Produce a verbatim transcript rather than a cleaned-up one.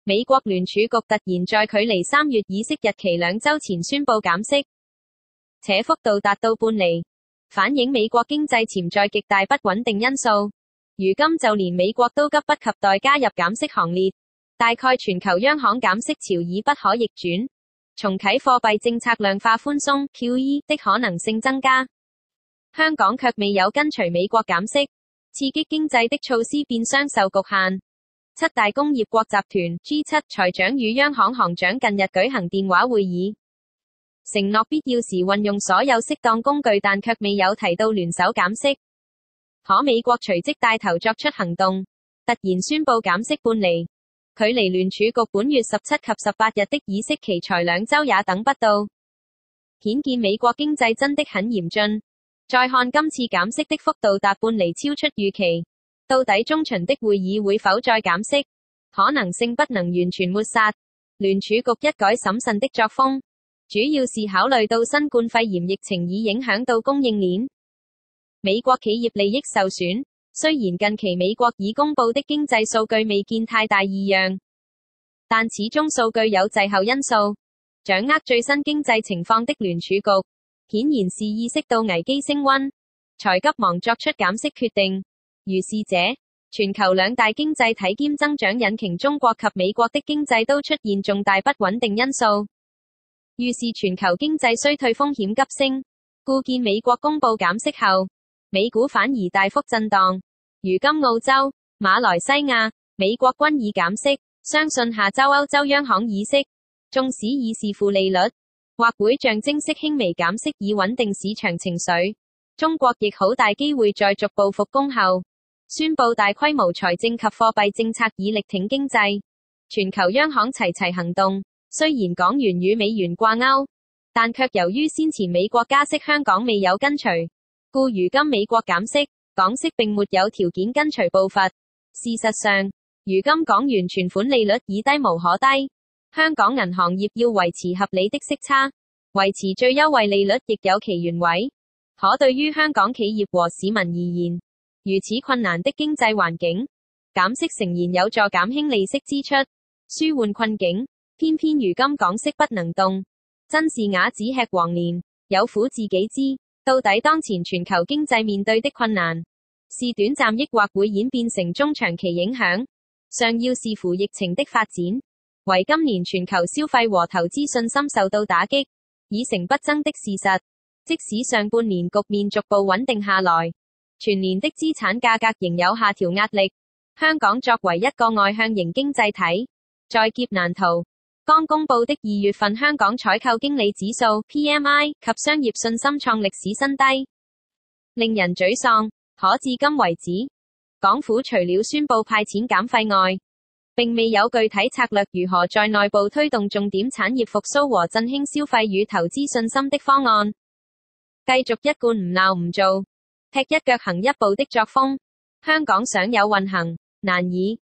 美國聯儲局突然在距離三月議息日期兩週前宣布減息，且幅度達到半厘，反映美國經濟潛在極大不穩定因素。如今就連美國都急不及待加入減息行列，大概全球央行減息潮已不可逆轉，重啟貨幣政策量化寬鬆 Q E 的可能性增加。香港卻未有跟隨美國減息，刺激經濟的措施變相受局限。七大工業國集團 G 七 財長與央行行長近日舉行電話會議，承諾必要時運用所有適當工具，但卻未有提到聯手減息。可美國隨即帶頭作出行動，突然宣布減息半厘，距離聯儲局本月十七及十八日的議息期才兩週也等不到，顯見美國經濟真的很嚴峻。再看今次減息的幅度達半厘，超出預期。到底中旬的會議會否再減息？可能性不能完全抹殺。聯儲局一改審慎的作風，主要是考慮到新冠肺炎疫情已影響到供應鏈，美國企業利益受損。雖然近期美國已公布的經濟數據未見太大異樣，但始終數據有滯後因素。掌握最新經濟情況的聯儲局，顯然是意識到危機升溫，才急忙作出減息決定。如是者，全球兩大經濟體兼增長引擎中國及美國的經濟都出現重大不穩定因素，預示全球經濟衰退風險急升。故見美國公布減息後，美股反而大幅震盪。如今澳洲、馬來西亞、美國均已減息，相信下周歐洲央行議息，縱使已是負利率，或會象徵式輕微減息以穩定市場情緒。中國亦好大機會在逐步復工後，宣布大規模財政及貨幣政策以力挺經濟。全球央行齊齊行動，雖然港元與美元掛鈎，但卻由於先前美國加息，香港未有跟隨，故如今美國減息，港息並沒有條件跟隨步伐。事實上，如今港元存款利率已低無可低，香港銀行業要維持合理的息差，維持最優惠利率亦有其原委。可對於香港企業和市民而言，如此困難的經濟環境，減息誠然有助減輕利息支出，舒緩困境。偏偏如今港息不能動，真是啞子吃黃連，有苦自己知。到底當前全球經濟面對的困難，是短暫抑或會演變成中長期影響，尚要視乎疫情的發展。為今年全球消費和投資信心受到打擊，已成不爭的事實。即使上半年局面逐步穩定下來，全年的資產價格仍有下調壓力。香港作為一個外向型經濟體，在劫難逃。剛公布的二月份香港採購經理指數 P M I 及商業信心創歷史新低，令人沮喪。可至今為止，港府除了宣布派錢減費外，並未有具體策略如何在內部推動重點產業復甦和振興消費與投資信心的方案。繼續一貫唔鬧唔做，踢一腳行一步的作風，香港想有運行，難以。